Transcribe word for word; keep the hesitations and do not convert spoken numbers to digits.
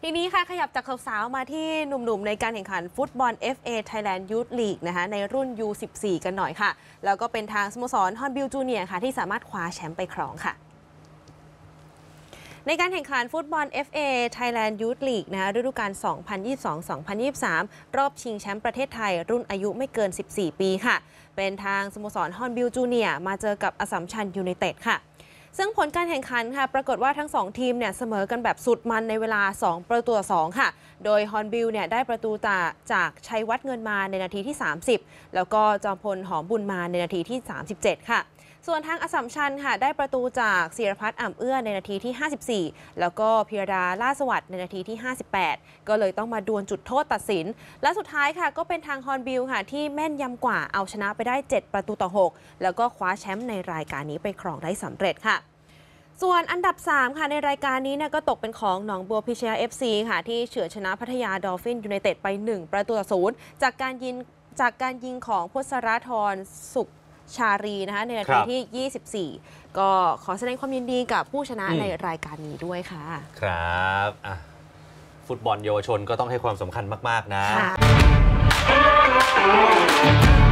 ทีนี้ค่ะขยับจากสาวๆมาที่หนุ่มๆในการแข่งขันฟุตบอล เอฟ เอ Thailand Youth League นะคะในรุ่น ยู สิบสี่ กันหน่อยค่ะแล้วก็เป็นทางสโมสรฮอนบิลจูเนียร์ค่ะที่สามารถคว้าแชมป์ไปครองค่ะในการแข่งขันฟุตบอล เอฟ เอ Thailand Youth League นะคะฤดูกาล สองพันยี่สิบสอง สองพันยี่สิบสาม รอบชิงแชมป์ประเทศไทยรุ่นอายุไม่เกิน สิบสี่ ปีค่ะเป็นทางสโมสรฮอนบิลจูเนียร์มาเจอกับอัสสัมชัญยูไนเต็ดค่ะซึ่งผลการแข่งขันค่ะปรากฏว่าทั้งสองทีมเนี่ยเสมอกันแบบสุดมันในเวลาสองประตูต่อสองค่ะโดยฮอนบิลเนี่ยได้ประตูจากจากชัยวัฒน์เงินมาในนาทีที่สามสิบแล้วก็จอมพลหอมบุญมาในนาทีที่สามสิบเจ็ดค่ะส่วนทางอัสสัมชัญค่ะได้ประตูจากศิรพัฒน์อ่ำเอื้อในนาทีที่ห้าสิบสี่แล้วก็พิรดาล่าสวัสดิ์ในนาทีที่ห้าสิบแปดก็เลยต้องมาดวลจุดโทษตัดสินและสุดท้ายค่ะก็เป็นทางฮอนบิลค่ะที่แม่นยำกว่าเอาชนะไปได้เจ็ดประตูต่อหกแล้วก็คว้าแชมป์ในรายการนี้ไปครองได้สำเร็จค่ะส่วนอันดับสามค่ะในรายการนี้เนี่ยก็ตกเป็นของหนองบัวพิชยา เอฟ ซี ค่ะที่เฉือนชนะพัทยาดอลฟินยูไนเต็ดไปหนึ่งประตูต่อศูนย์จากการยิงจากการยิงของพศรธรสุขชารีนะคะในนาทีที่ยี่สิบสี่ก็ขอแสดงความยินดีกับผู้ชนะในรายการนี้ด้วยค่ะครับฟุตบอลเยาวชนก็ต้องให้ความสำคัญมากๆนะ